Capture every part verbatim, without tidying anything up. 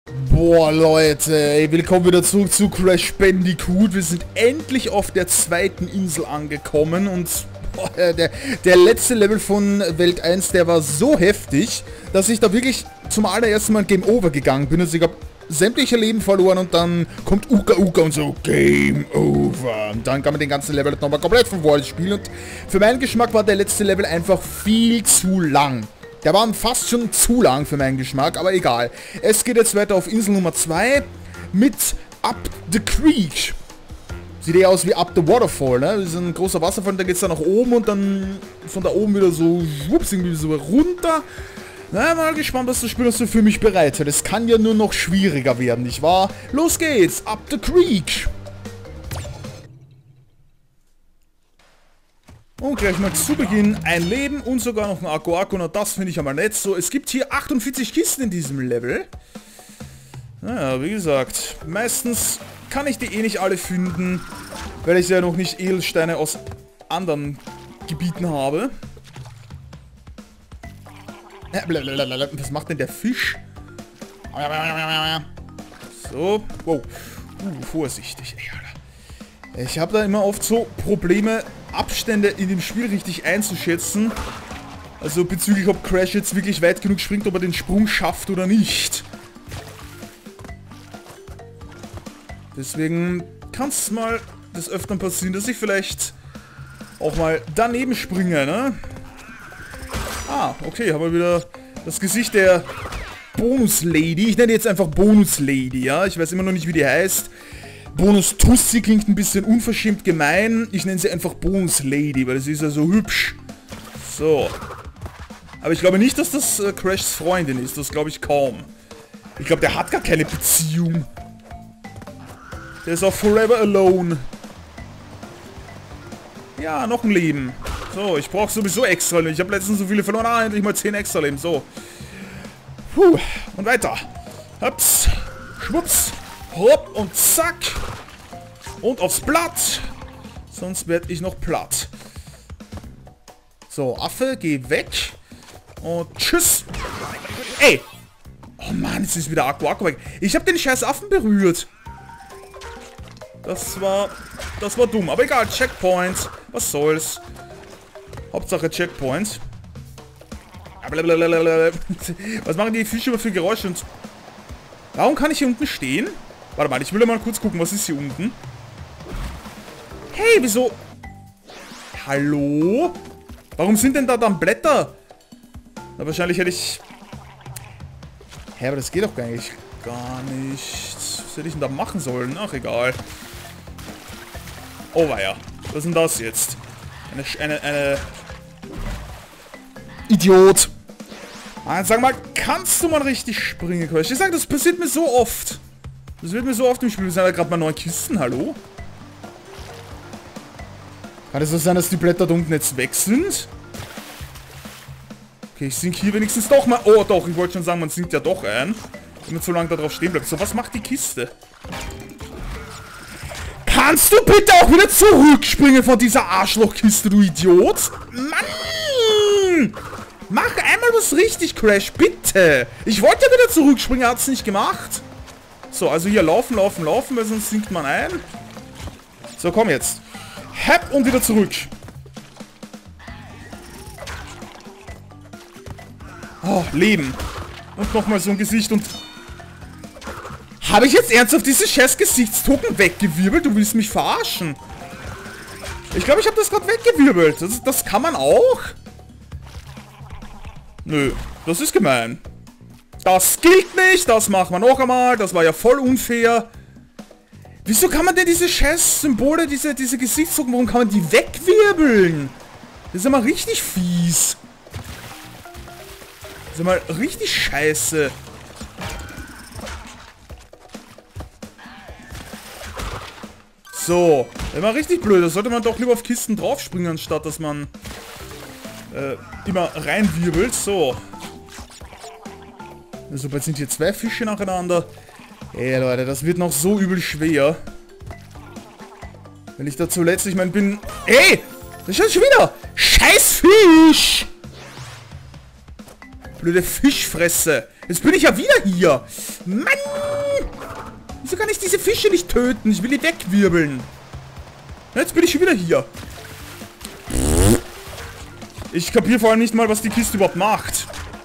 Boah, Leute, ey, willkommen wieder zurück zu Crash Bandicoot. Wir sind endlich auf der zweiten Insel angekommen und boah, der, der letzte Level von Welt eins, der war so heftig, dass ich da wirklich zum allerersten Mal Game Over gegangen bin. Also ich habe sämtliche Leben verloren und dann kommt Uka Uka und so Game Over. Und dann kann man den ganzen Level nochmal komplett von vorne spielen und für meinen Geschmack war der letzte Level einfach viel zu lang. Der war fast schon zu lang für meinen Geschmack, aber egal. Es geht jetzt weiter auf Insel Nummer zwei mit Up the Creek. Sieht eher aus wie Up the Waterfall, ne? Das ist ein großer Wasserfall, da geht es dann nach oben und dann von da oben wieder so, schwupps, irgendwie so runter. Na, mal gespannt, was das Spiel das für mich bereitet. Es kann ja nur noch schwieriger werden, nicht wahr? Los geht's, Up the Creek. Und gleich mal zu Beginn ein Leben und sogar noch ein Akku Akku. Und das finde ich einmal nett. So, es gibt hier achtundvierzig Kisten in diesem Level. Naja, wie gesagt, meistens kann ich die eh nicht alle finden, weil ich ja noch nicht Edelsteine aus anderen Gebieten habe. Was macht denn der Fisch? So, wow. Uh, vorsichtig, ey, Alter. Ich habe da immer oft so Probleme, Abstände in dem Spiel richtig einzuschätzen. Also bezüglich, ob Crash jetzt wirklich weit genug springt, ob er den Sprung schafft oder nicht. Deswegen kann es mal des Öfteren passieren, dass ich vielleicht auch mal daneben springe, ne? Ah, okay, haben wir wieder das Gesicht der Bonus-Lady. Ich nenne jetzt einfach Bonus-Lady, ja? Ich weiß immer noch nicht, wie die heißt. Bonus-Tussi klingt ein bisschen unverschämt gemein. Ich nenne sie einfach Bonus-Lady, weil sie ist ja so hübsch. So. Aber ich glaube nicht, dass das äh, Crashs Freundin ist. Das glaube ich kaum. Ich glaube, der hat gar keine Beziehung. Der ist auch forever alone. Ja, noch ein Leben. So, ich brauche sowieso extra Leben. Ich habe letztens so viele verloren. Ah, endlich mal zehn extra Leben. So. Puh. Und weiter. Hups. Schwupps. Hopp und zack. Und aufs Blatt. Sonst werde ich noch platt. So, Affe, geh weg. Und tschüss. Ey. Oh Mann, jetzt ist wieder Akku Akku weg. Ich habe den scheiß Affen berührt. Das war... Das war dumm. Aber egal, Checkpoint. Was soll's. Hauptsache Checkpoint. Was machen die Fische immer für Geräusche? Und warum kann ich hier unten stehen? Warte mal, ich will mal kurz gucken, was ist hier unten? Hey, wieso? Hallo? Warum sind denn da dann Blätter? Na, wahrscheinlich hätte ich... Hä, aber das geht doch gar nicht. Gar nicht. Was hätte ich denn da machen sollen? Ach, egal. Oh, weia. Was ist denn das jetzt? Eine... eine... eine... Idiot! Ah, sag mal, kannst du mal richtig springen, Crash? Ich sag, das passiert mir so oft. Das wird mir so oft im Spiel. Wir sind ja gerade mal neun Kisten, hallo? Kann es so sein, dass die Blätter da unten jetzt weg sind? Okay, ich sink hier wenigstens doch mal... Oh, doch, ich wollte schon sagen, man sinkt ja doch ein. Wenn man so lange da drauf stehen bleibt. So, was macht die Kiste? Kannst du bitte auch wieder zurückspringen von dieser Arschlochkiste, du Idiot? Mann! Mach einmal was richtig, Crash, bitte! Ich wollte ja wieder zurückspringen, er hat es nicht gemacht. So, also hier laufen, laufen, laufen, weil sonst sinkt man ein. So, komm jetzt. Hepp und wieder zurück. Oh, Leben. Und nochmal so ein Gesicht und... Habe ich jetzt ernsthaft diese scheiß Gesichtstoken weggewirbelt? Du willst mich verarschen. Ich glaube, ich habe das gerade weggewirbelt. Das, das kann man auch? Nö, das ist gemein. Das gilt nicht, das machen wir noch einmal. Das war ja voll unfair. Wieso kann man denn diese scheiß Symbole, diese, diese Gesichtszüge, warum kann man die wegwirbeln? Das ist ja mal richtig fies. Das ist ja mal richtig scheiße. So, das ist mal richtig blöd. Da sollte man doch lieber auf Kisten draufspringen, anstatt dass man äh, immer reinwirbelt. So. Also, jetzt sind hier zwei Fische nacheinander. Ey, Leute, das wird noch so übel schwer. Wenn ich da zuletzt, ich meine, bin... Ey! Das ist schon wieder! Scheiß Fisch! Blöde Fischfresse. Jetzt bin ich ja wieder hier. Mann! Wieso kann ich diese Fische nicht töten? Ich will die wegwirbeln. Jetzt bin ich schon wieder hier. Ich kapiere vor allem nicht mal, was die Kiste überhaupt macht.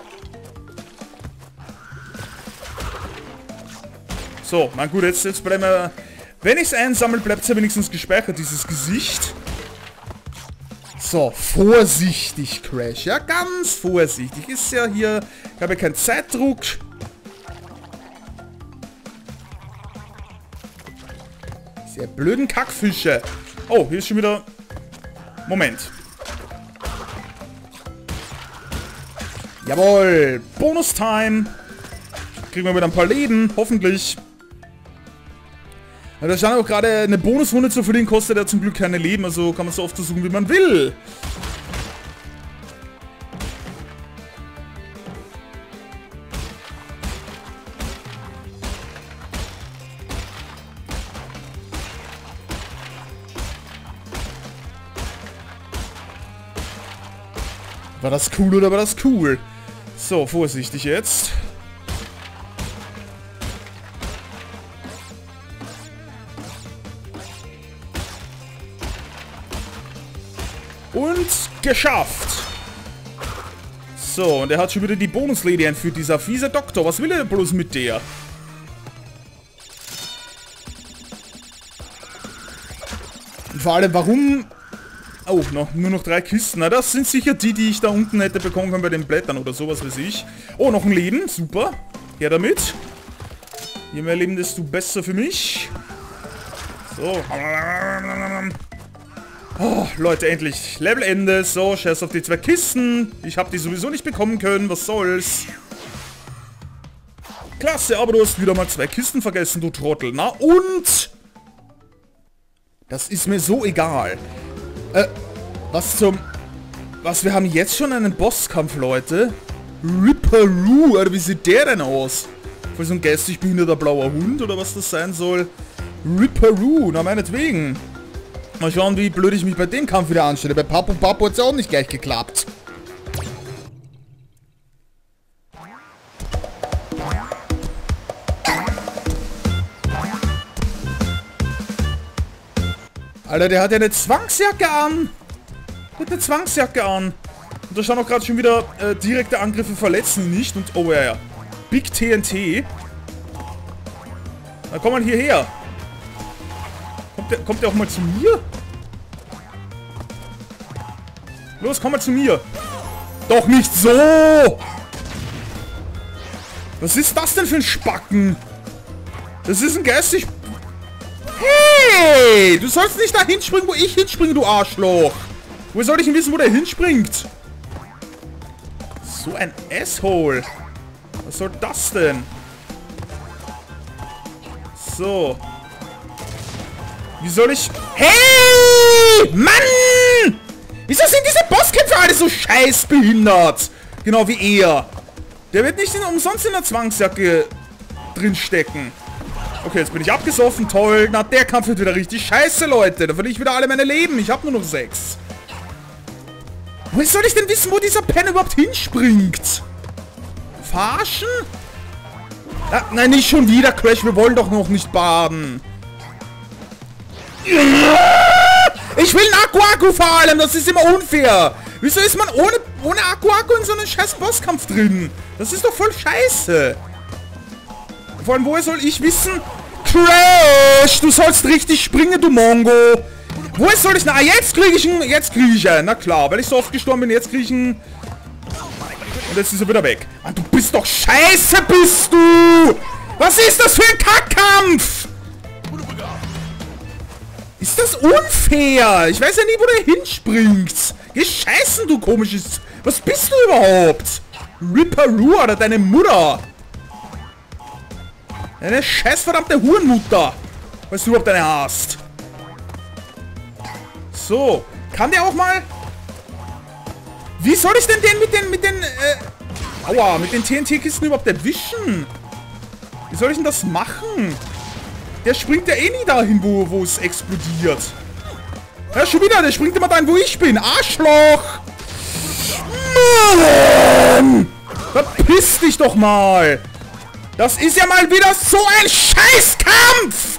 So, na gut, jetzt, jetzt bleiben wir... Wenn ich es einsammle, bleibt es ja wenigstens gespeichert, dieses Gesicht. So, vorsichtig, Crash. Ja, ganz vorsichtig. Ist ja hier... Ich habe ja keinen Zeitdruck. Diese blöden Kackfische. Oh, hier ist schon wieder... Moment. Jawohl. Bonus-Time. Kriegen wir wieder ein paar Leben, hoffentlich. Ja, da stand auch gerade eine Bonusrunde zu verlieren, kostet ja zum Glück keine Leben, also kann man so oft versuchen, wie man will. War das cool oder war das cool? So, vorsichtig jetzt. Und geschafft. So, und er hat schon wieder die Bonuslady entführt, dieser fiese Doktor. Was will er bloß mit der? Und vor allem, warum... Oh, noch, nur noch drei Kisten. Na, das sind sicher die, die ich da unten hätte bekommen können bei den Blättern oder sowas weiß ich. Oh, noch ein Leben. Super. Her damit. Je mehr Leben, desto besser für mich. So. Oh, Leute, endlich. Levelende. So, scheiß auf die zwei Kisten. Ich habe die sowieso nicht bekommen können. Was soll's? Klasse, aber du hast wieder mal zwei Kisten vergessen, du Trottel. Na und? Das ist mir so egal. Äh, was zum... Was, wir haben jetzt schon einen Bosskampf, Leute? Ripperoo, Alter, wie sieht der denn aus? Voll so ein geistig behinderter blauer Hund, oder was das sein soll? Ripperoo, na meinetwegen. Mal schauen, wie blöd ich mich bei dem Kampf wieder anstelle. Bei Papo Papo hat es ja auch nicht gleich geklappt. Alter, der hat ja eine Zwangsjacke an. Der hat eine Zwangsjacke an. Und da schauen auch gerade schon wieder äh, direkte Angriffe verletzen ihn nicht. Und, oh ja, ja. Big T N T. Na, komm mal hierher. Kommt der, kommt der auch mal zu mir? Los, komm mal zu mir. Doch nicht so. Was ist das denn für ein Spacken? Das ist ein geistig... Hey! Du sollst nicht da hinspringen, wo ich hinspringe, du Arschloch! Wo soll ich denn wissen, wo der hinspringt? So ein Asshole! Was soll das denn? So. Wie soll ich... Hey! Mann! Wieso sind diese Bosskämpfer alle so scheiß behindert? Genau wie er. Der wird nicht in, umsonst in der Zwangsjacke drinstecken. Okay, jetzt bin ich abgesoffen. Toll. Na, der Kampf wird wieder richtig scheiße, Leute. Da verliere ich wieder alle meine Leben. Ich habe nur noch sechs. Woher soll ich denn wissen, wo dieser Penn überhaupt hinspringt? Verarschen? Ah, nein, nicht schon wieder, Crash. Wir wollen doch noch nicht baden. Ich will einen Akku-Akku vor allem. Das ist immer unfair. Wieso ist man ohne, ohne Akku-Akku in so einem scheiß Bosskampf drin? Das ist doch voll scheiße. Vor allem, woher soll ich wissen? Crash! Du sollst richtig springen, du Mongo! Woher soll ich... Na, jetzt kriege ich ihn... Jetzt kriege ich ihn. Na klar, weil ich so oft gestorben bin, jetzt kriege ich ihn... Und jetzt ist er wieder weg. Mann, du bist doch scheiße, bist du! Was ist das für ein Kackkampf? Ist das unfair? Ich weiß ja nie, wo der hinspringt. Geh scheißen, du komisches... Was bist du überhaupt? Ripperoo oder deine Mutter? Eine scheiß verdammte Hurenmutter. Weißt du überhaupt eine hast? So. Kann der auch mal... Wie soll ich denn den mit den... mit den... Äh, aua, mit den T N T-Kisten überhaupt erwischen? Wie soll ich denn das machen? Der springt ja eh nie dahin, wo, wo es explodiert. Ja, schon wieder. Der springt immer dahin, wo ich bin. Arschloch! Mann! Verpiss dich doch mal! Das ist ja mal wieder so ein Scheißkampf!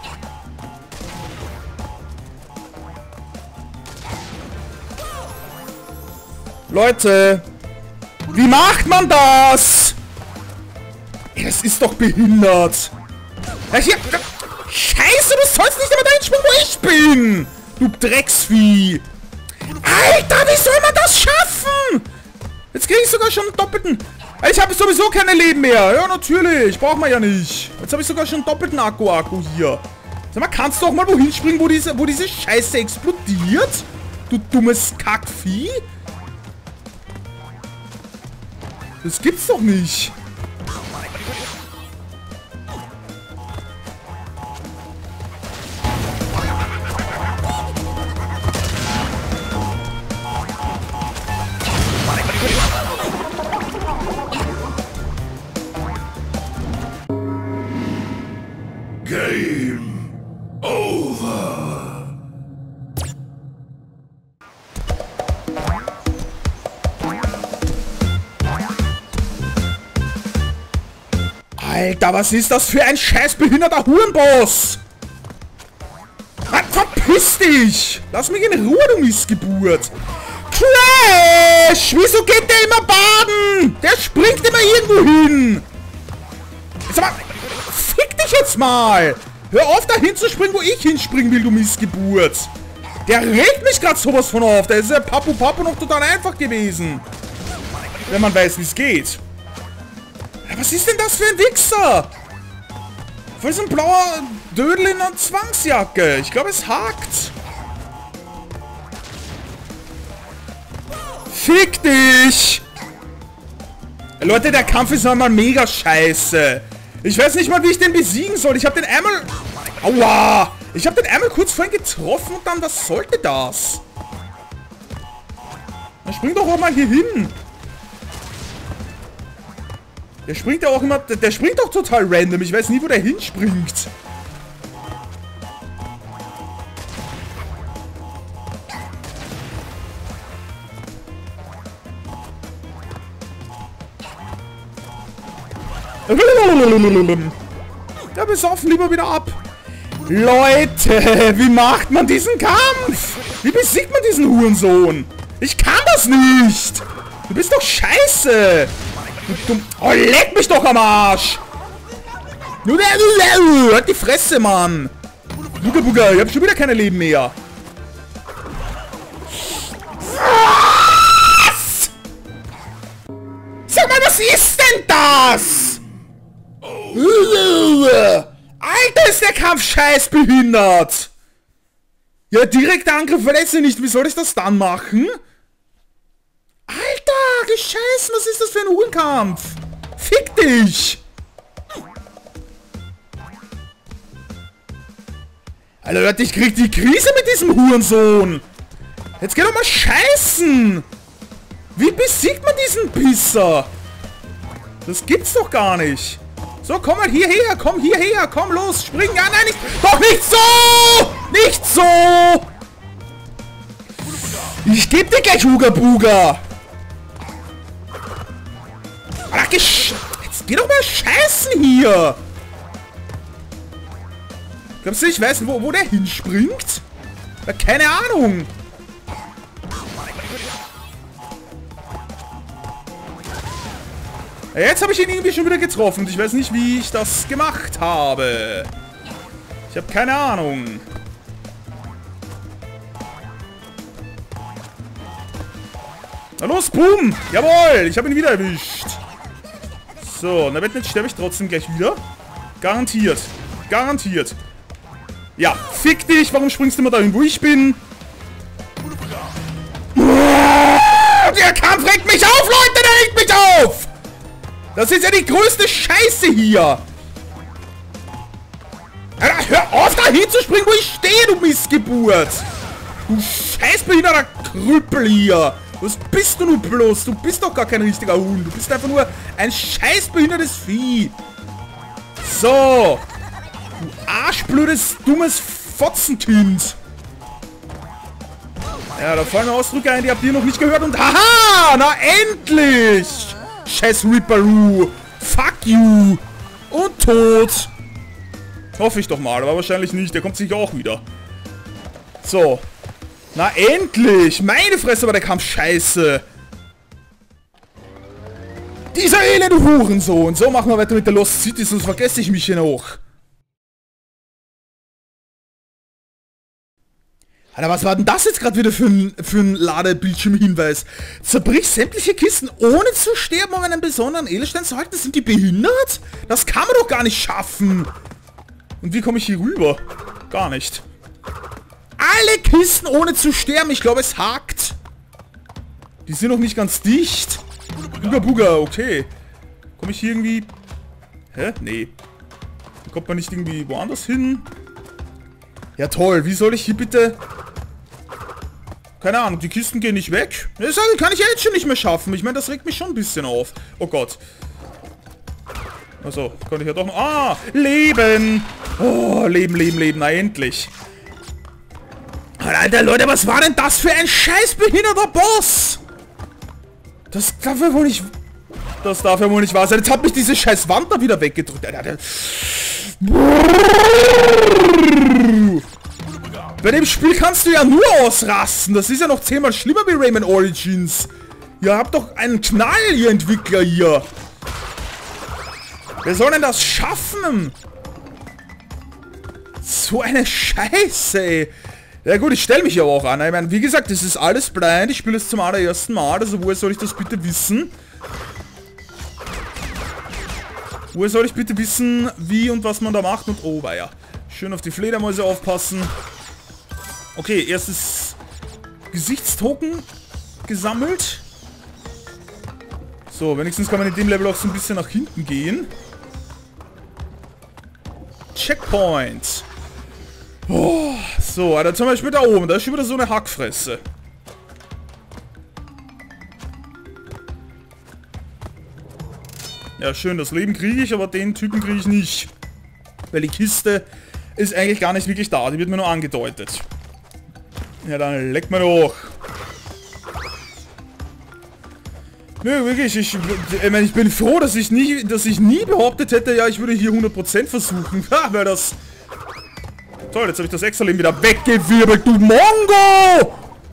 Leute, wie macht man das? Das ist doch behindert. Ja, hier, Scheiße, du sollst nicht immer dahin springen, wo ich bin! Du Drecksvieh! Alter, wie soll man das schaffen? Jetzt kriege ich sogar schon einen doppelten... Ich habe sowieso keine Leben mehr. Ja, natürlich. Braucht man ja nicht. Jetzt habe ich sogar schon einen doppelten Akku-Akku hier. Sag mal, kannst du doch mal wohin springen, wo diese, wo diese Scheiße explodiert? Du dummes Kackvieh. Das gibt's doch nicht. Game over. Alter, was ist das für ein scheiß behinderter Hurenboss? Mann, verpiss dich! Lass mich in Ruhe, du Missgeburt! Crash! Wieso geht der immer baden? Der springt immer irgendwo hin! Sag mal, fick dich jetzt mal! Hör auf, dahin zu springen, wo ich hinspringen will, du Missgeburt! Der regt mich gerade sowas von auf! Da ist der Papu Papu noch total einfach gewesen! Wenn man weiß, wie es geht. Was ist denn das für ein Wichser? Voll so ein blauer Dödel in einer Zwangsjacke. Ich glaube, es hakt. Fick dich! Leute, der Kampf ist einmal mega scheiße. Ich weiß nicht mal, wie ich den besiegen soll. Ich habe den einmal... Aua! Ich habe den einmal kurz vorhin getroffen und dann, was sollte das? Dann spring doch auch mal hier hin. Der springt ja auch immer... Der, der springt doch total random. Ich weiß nie, wo der hinspringt. Ja, besoffen lieber wieder ab. Leute, wie macht man diesen Kampf? Wie besiegt man diesen Hurensohn? Ich kann das nicht. Du bist doch scheiße. Du dumm... Oh, leck mich doch am Arsch. Halt die Fresse, Mann. Buga, Buga, ich hab schon wieder keine Leben mehr. Was? Sag mal, was ist denn das? Alter, ist der Kampf scheiß behindert. Ja, direkter Angriff verletzt ihn nicht. Wie soll ich das dann machen? Alter, gescheißen, was ist das für ein Uhrenkampf? Fick dich! Alter, Leute, ich krieg die Krise mit diesem Hurensohn! Jetzt geh doch mal scheißen! Wie besiegt man diesen Pisser? Das gibt's doch gar nicht! So, komm mal hierher, komm hierher, komm los, spring! Ja, nein, nicht! Doch nicht so! Nicht so! Ich geb dir gleich Huga Buga! Jetzt geh doch mal scheißen hier! Glaubst du, ich weiß, wo, wo der hinspringt? Ja, keine Ahnung! Ja, jetzt habe ich ihn irgendwie schon wieder getroffen und ich weiß nicht, wie ich das gemacht habe. Ich habe keine Ahnung. Na los, boom! Jawohl, ich habe ihn wieder erwischt. So, na jetzt sterbe ich trotzdem gleich wieder. Garantiert. Garantiert. Ja, fick dich. Warum springst du immer dahin, wo ich bin? Der Kampf regt mich auf, Leute. Der regt mich auf. Das ist ja die größte Scheiße hier. Alter, hör auf, dahin zu springen, wo ich stehe, du Missgeburt. Du scheißbehinderter Krüppel hier. Was bist du nun bloß? Du bist doch gar kein richtiger Hund. Du bist einfach nur ein scheißbehindertes Vieh. So. Du arschblödes, dummes Fotzenkind. Ja, da fallen mir Ausdrücke ein, die habt ihr noch nicht gehört. Und haha, na endlich. scheiß Ripperoo. Fuck you. Und tot. Hoffe ich doch mal, aber wahrscheinlich nicht. Der kommt sicher auch wieder. So. Na endlich. Meine Fresse, aber der Kampf scheiße. Dieser elende Hurensohn. So, machen wir weiter mit der Lost City, sonst vergesse ich mich hier noch. Alter, was war denn das jetzt gerade wieder für ein, für ein Ladebildschirmhinweis? Zerbrich sämtliche Kisten ohne zu sterben, um einen besonderen Edelstein zu halten. Sind die behindert? Das kann man doch gar nicht schaffen. Und wie komme ich hier rüber? Gar nicht. Alle Kisten ohne zu sterben. Ich glaube, es hakt. Die sind noch nicht ganz dicht. Buga Buga, okay. Komme ich hier irgendwie... Hä? Nee. Da kommt man nicht irgendwie woanders hin. Ja toll, wie soll ich hier bitte... Keine Ahnung, die Kisten gehen nicht weg. Das kann ich ja jetzt schon nicht mehr schaffen. Ich meine, das regt mich schon ein bisschen auf. Oh Gott. Achso, kann ich ja doch noch... Ah, Leben! Oh, Leben, Leben, Leben, na endlich. Alter, Leute, was war denn das für ein scheiß behinderter Boss? Das darf ja wohl nicht... Das darf ja wohl nicht wahr sein. Jetzt hat mich diese scheiß Wand da wieder weggedrückt. Bei dem Spiel kannst du ja nur ausrasten. Das ist ja noch zehnmal schlimmer wie Rayman Origins. Ihr habt doch einen Knall, ihr Entwickler hier. Wer soll denn das schaffen? So eine Scheiße, ey. Ja gut, ich stelle mich ja auch an. Ich meine, wie gesagt, das ist alles blind. Ich spiele es zum allerersten Mal. Also woher soll ich das bitte wissen? Woher soll ich bitte wissen, wie und was man da macht? Und oh, weia. Schön auf die Fledermäuse aufpassen. Okay, erstes Gesichtstoken gesammelt. So, wenigstens kann man in dem Level auch so ein bisschen nach hinten gehen. Checkpoint. Oh, so, Alter, zum Beispiel da oben. Da ist schon wieder so eine Hackfresse. Ja, schön, das Leben kriege ich, aber den Typen kriege ich nicht. Weil die Kiste ist eigentlich gar nicht wirklich da. Die wird mir nur angedeutet. Ja, dann leck mal doch. Nö, wirklich, ich, ich, meine, ich bin froh, dass ich nie, dass ich nie behauptet hätte, ja, ich würde hier hundert Prozent versuchen. Ha, weil das... Toll, jetzt habe ich das Extra-Leben wieder weggewirbelt, du Mongo!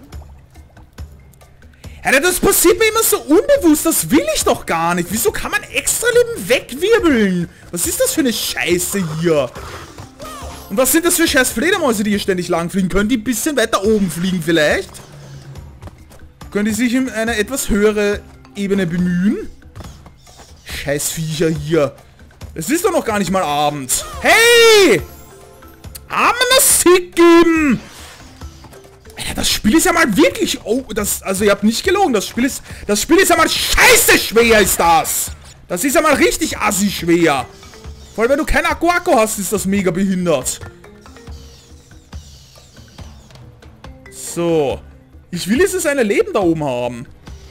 Alter, das passiert mir immer so unbewusst, das will ich doch gar nicht. Wieso kann man Extra-Leben wegwirbeln? Was ist das für eine Scheiße hier? Und was sind das für scheiß Fledermäuse, die hier ständig langfliegen? Können die ein bisschen weiter oben fliegen vielleicht? Können die sich in eine etwas höhere Ebene bemühen? Scheiß Viecher hier. Es ist doch noch gar nicht mal Abend. Hey! Arme Musik geben! Alter, das Spiel ist ja mal wirklich... Oh, das... Also, ihr habt nicht gelogen. Das Spiel ist... Das Spiel ist ja mal scheiße schwer, ist das! Das ist ja mal richtig assi schwer. Vor allem, wenn du kein Akku-Akku hast, ist das mega behindert. So. Ich will jetzt eine Leben da oben haben.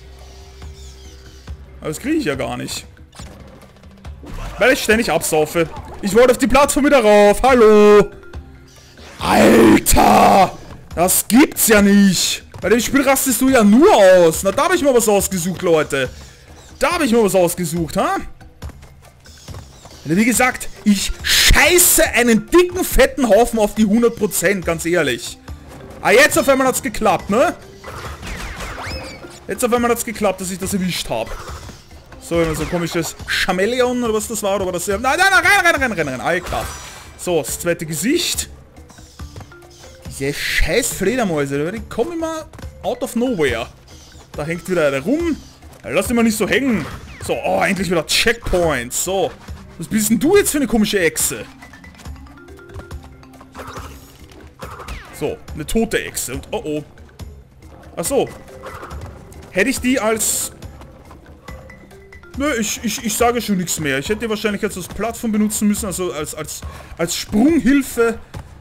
Aber das kriege ich ja gar nicht. Weil ich ständig absaufe. Ich wollte auf die Plattform wieder rauf. Hallo! Alter! Das gibt's ja nicht! Bei dem Spiel rastest du ja nur aus. Na, da habe ich mal was ausgesucht, Leute. Da habe ich mal was ausgesucht, ha? Wie gesagt, ich scheiße einen dicken, fetten Haufen auf die hundert Prozent, ganz ehrlich. Ah, jetzt auf einmal hat's geklappt, ne? Jetzt auf einmal hat's geklappt, dass ich das erwischt habe. So, wenn man so komisches Chameleon oder was das war, oder war das... Nein, nein, nein, rein, rein, rein, rein, rein, Alter. So, das zweite Gesicht. Diese scheiß Fledermäuse, die kommen immer out of nowhere. Da hängt wieder einer rum. Lass dich mal nicht so hängen. So, oh, endlich wieder Checkpoints. So. Was bist denn du jetzt für eine komische Echse? So, eine tote Echse. Und oh oh. Ach so. Hätte ich die als... Nö, ich, ich, ich sage schon nichts mehr. Ich hätte die wahrscheinlich jetzt als Plattform benutzen müssen, also als, als, als Sprunghilfe.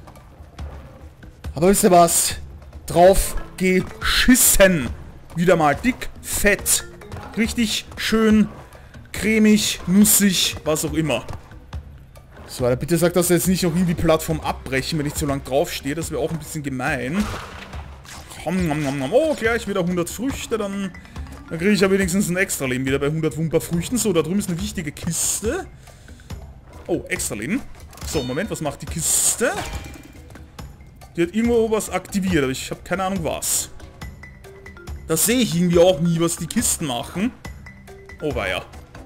Aber wisst ihr was? Drauf geschissen. Wieder mal dick, fett. Richtig schön cremig, nussig, was auch immer. So, Alter, bitte sag, dass er jetzt nicht noch irgendwie Plattform abbrechen, wenn ich zu lang draufstehe. Das wäre auch ein bisschen gemein. Oh, gleich wieder hundert Früchte, dann Dann kriege ich ja wenigstens ein Extra-Leben wieder bei hundert Wumperfrüchten. So, da drüben ist eine wichtige Kiste. Oh, Extra-Leben. So, Moment, was macht die Kiste? Die hat irgendwo was aktiviert, aber ich habe keine Ahnung was. Das sehe ich irgendwie auch nie, was die Kisten machen. Oh, weia.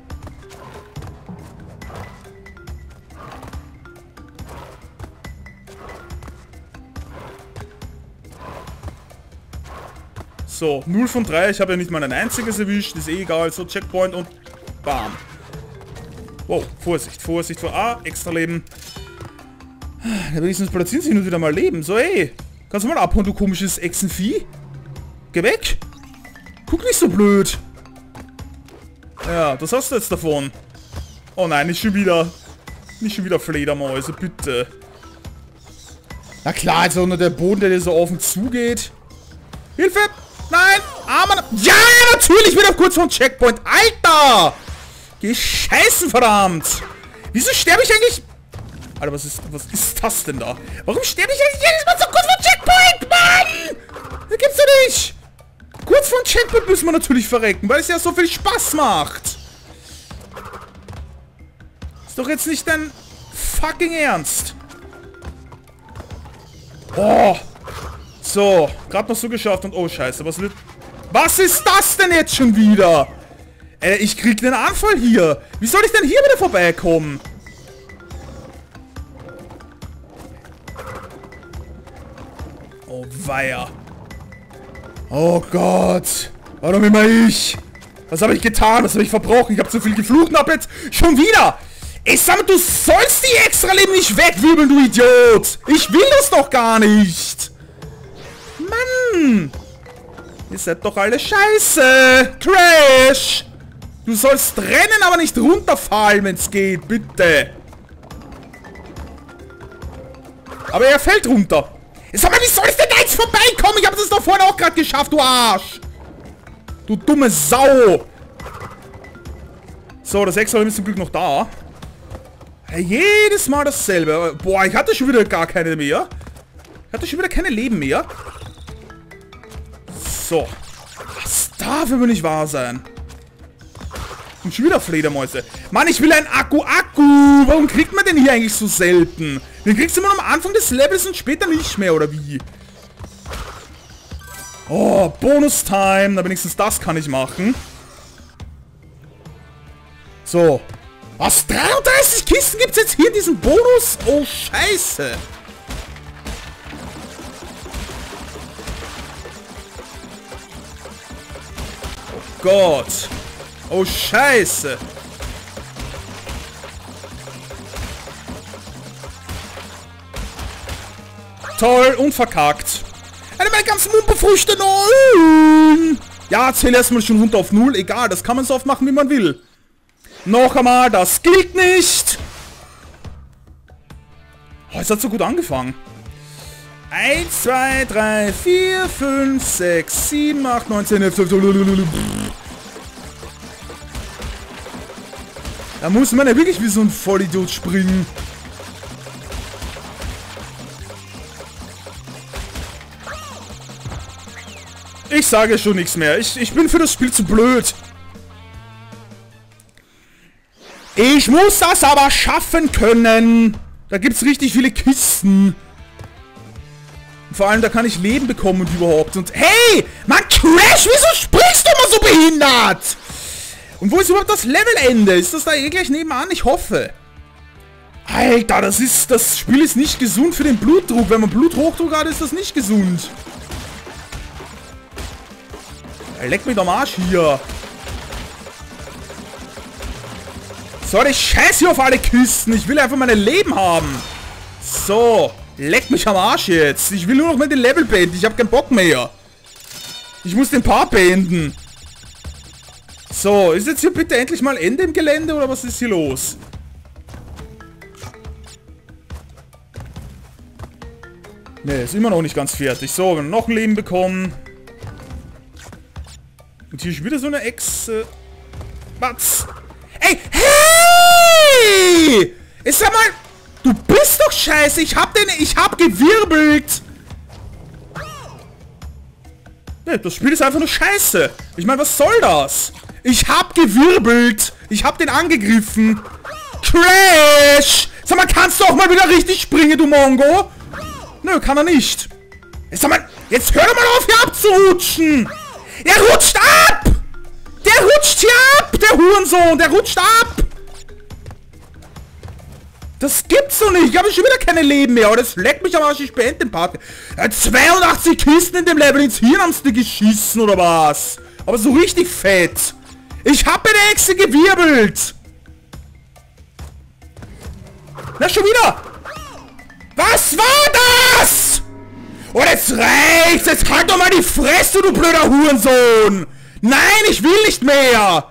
So, null von drei. Ich habe ja nicht mal ein einziges erwischt. Ist eh egal. So, Checkpoint und bam. Wow, Vorsicht, Vorsicht vor A, extra Leben. Ja, wenigstens platzieren sie nur wieder mal Leben. So, ey. Kannst du mal abhauen, du komisches Echsenvieh? Geh weg. Guck nicht so blöd. Ja, das hast du jetzt davon. Oh nein, nicht schon wieder. Nicht schon wieder Fledermäuse, bitte. Na klar, also nur der Boden, der dir so offen zugeht. Hilfe! Nein! Armer! Ja, natürlich wieder kurz vom Checkpoint! Alter! Geh scheißen, verdammt! Wieso sterbe ich eigentlich? Alter, was ist, was ist das denn da? Warum sterbe ich eigentlich jedes Mal so kurz vom Checkpoint, Mann? Das gibt's doch nicht! Kurz vom Checkpoint müssen wir natürlich verrecken, weil es ja so viel Spaß macht. Ist doch jetzt nicht dein fucking Ernst. Oh! So, gerade noch so geschafft und oh scheiße, was wird... Was ist das denn jetzt schon wieder? Äh, ich krieg den Anfall hier. Wie soll ich denn hier wieder vorbeikommen? Oh weia. Oh Gott. Warum immer ich? Was habe ich getan? Was habe ich verbrochen? Ich habe zu viel geflucht und hab jetzt schon wieder... Ich sag mal, du sollst die Extra-Leben nicht wegwirbeln, du Idiot. Ich will das doch gar nicht. Mann! Ihr seid doch alle scheiße! Crash! Du sollst rennen, aber nicht runterfallen, wenn es geht, bitte! Aber er fällt runter! Sag mal, wie soll ich denn da jetzt vorbeikommen? Ich habe das doch vorhin auch gerade geschafft, du Arsch! Du dumme Sau! So, das Extra-Leben ist zum Glück noch da. Ja, jedes Mal dasselbe. Boah, ich hatte schon wieder gar keine mehr. Ich hatte schon wieder keine Leben mehr. So. Das darf aber nicht wahr sein. Und schon wieder Fledermäuse. Mann, ich will ein Akku-Akku. Warum kriegt man den hier eigentlich so selten? Den kriegst du immer am Anfang des Levels und später nicht mehr, oder wie? Oh, Bonus-Time. Na, wenigstens das kann ich machen. So. Was? dreiunddreißig Kisten gibt es jetzt hier in diesem Bonus? Oh, scheiße. Gott. Oh, scheiße. Toll und verkackt. Eine meine ganzen Mumperfrüchte. Nein. Ja, zähl erstmal schon runter auf null. Egal, das kann man so oft machen, wie man will. Noch einmal, das gilt nicht. Oh, es hat so gut angefangen. eins, zwei, drei, vier, fünf, sechs, sieben, acht, neun, zehn, elf, zwölf. Da muss man ja wirklich wie so ein Vollidiot springen. Ich sage schon nichts mehr. Ich, ich bin für das Spiel zu blöd. Ich muss das aber schaffen können. Da gibt es richtig viele Kisten. Vor allem, da kann ich Leben bekommen und überhaupt. Und hey, Mann, Crash, wieso sprichst du immer so behindert? Und wo ist überhaupt das Levelende? Ist das da eh gleich nebenan? Ich hoffe. Alter, das ist, das Spiel ist nicht gesund für den Blutdruck. Wenn man Bluthochdruck hat, ist das nicht gesund. Leck mich am Arsch hier. So, ich scheiße hier auf alle Kisten. Ich will einfach meine Leben haben. So. Leck mich am Arsch jetzt. Ich will nur noch mal den Level beenden. Ich habe keinen Bock mehr. Ich muss den Part beenden. So, ist jetzt hier bitte endlich mal Ende im Gelände oder was ist hier los? Ne, ist immer noch nicht ganz fertig. So, wir haben noch ein Leben bekommen. Und hier ist wieder so eine Ex... Äh, was? Ey, hey! Ich sag mal... Du bist doch scheiße. Ich hab den... Ich hab gewirbelt. Ne, das Spiel ist einfach nur scheiße. Ich meine, was soll das? Ich hab gewirbelt. Ich hab den angegriffen. Crash! Sag mal, kannst du auch mal wieder richtig springen, du Mongo? Nö, kann er nicht. Sag mal, jetzt hör doch mal auf, hier abzurutschen. Er rutscht ab! Der rutscht hier ab, der Hurensohn, der rutscht ab! Das gibt's doch nicht, ich habe schon wieder keine Leben mehr, aber das leckt mich am Arsch, ich beende den Part. Ja, zweiundachtzig Kisten in dem Level, ins Hirn haben's dir geschissen, oder was? Aber so richtig fett. Ich hab eine Echse gewirbelt! Na, schon wieder! Was war das? Oh, jetzt reicht's! Jetzt halt doch mal die Fresse, du blöder Hurensohn! Nein, ich will nicht mehr!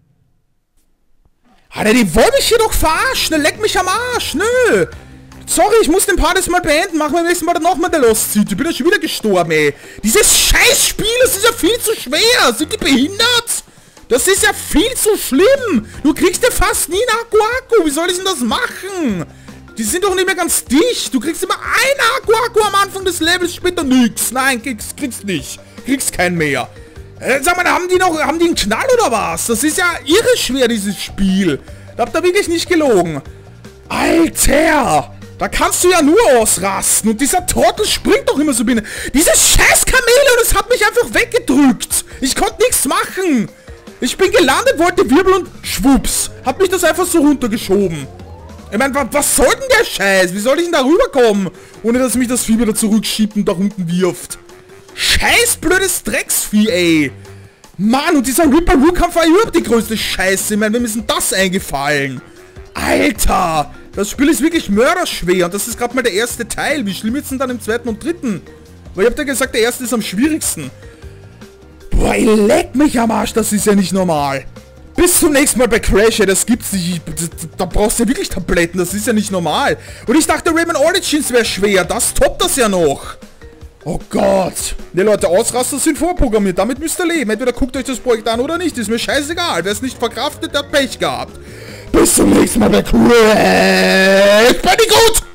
Alter, die wollen mich hier doch verarschen! Leck mich am Arsch! Nö! Sorry, ich muss den Part jetzt mal beenden. Machen wir beim nächsten Mal dann nochmal der Lost City. Ich bin ja schon wieder gestorben, ey. Dieses Scheißspiel, das ist ja viel zu schwer. Sind die behindert? Das ist ja viel zu schlimm. Du kriegst ja fast nie einen Akku Akku. Wie soll ich denn das machen? Die sind doch nicht mehr ganz dicht. Du kriegst immer einen Akku Akku am Anfang des Levels, später nix. Nein, kriegst, kriegst nicht. Kriegst keinen mehr. Äh, sag mal, haben die noch, haben die einen Knall oder was? Das ist ja irre schwer, dieses Spiel. Da habt ihr wirklich nicht gelogen. Alter! Da kannst du ja nur ausrasten. Und dieser Trottel springt doch immer so binnen. Dieses scheiß Chameleon, das hat mich einfach weggedrückt. Ich konnte nichts machen. Ich bin gelandet, wollte wirbeln und schwupps. Hat mich das einfach so runtergeschoben. Ich meine, wa was soll denn der Scheiß? Wie soll ich denn da rüberkommen? Ohne dass mich das Vieh wieder zurückschiebt und da unten wirft. Scheiß blödes Drecksvieh, ey. Mann, und dieser Ripper-Roo-Kampf war überhaupt die größte Scheiße. Ich meine, wem ist denn das eingefallen? Alter, das Spiel ist wirklich mörderschwer. Und das ist gerade mal der erste Teil. Wie schlimm jetzt denn dann im zweiten und dritten? Weil ihr habt ja gesagt, der erste ist am schwierigsten. Boah, ihr leckt mich am Arsch. Das ist ja nicht normal. Bis zum nächsten Mal bei Crash, ey, das gibt's nicht. Da brauchst du ja wirklich Tabletten. Das ist ja nicht normal. Und ich dachte, Rayman Origins wäre schwer. Das toppt das ja noch. Oh Gott. Ne Leute, Ausraster sind vorprogrammiert. Damit müsst ihr leben. Entweder guckt euch das Projekt an oder nicht. Ist mir scheißegal. Wer es nicht verkraftet, der hat Pech gehabt. Bis zum nächsten Mal bei Crash Bandicoot.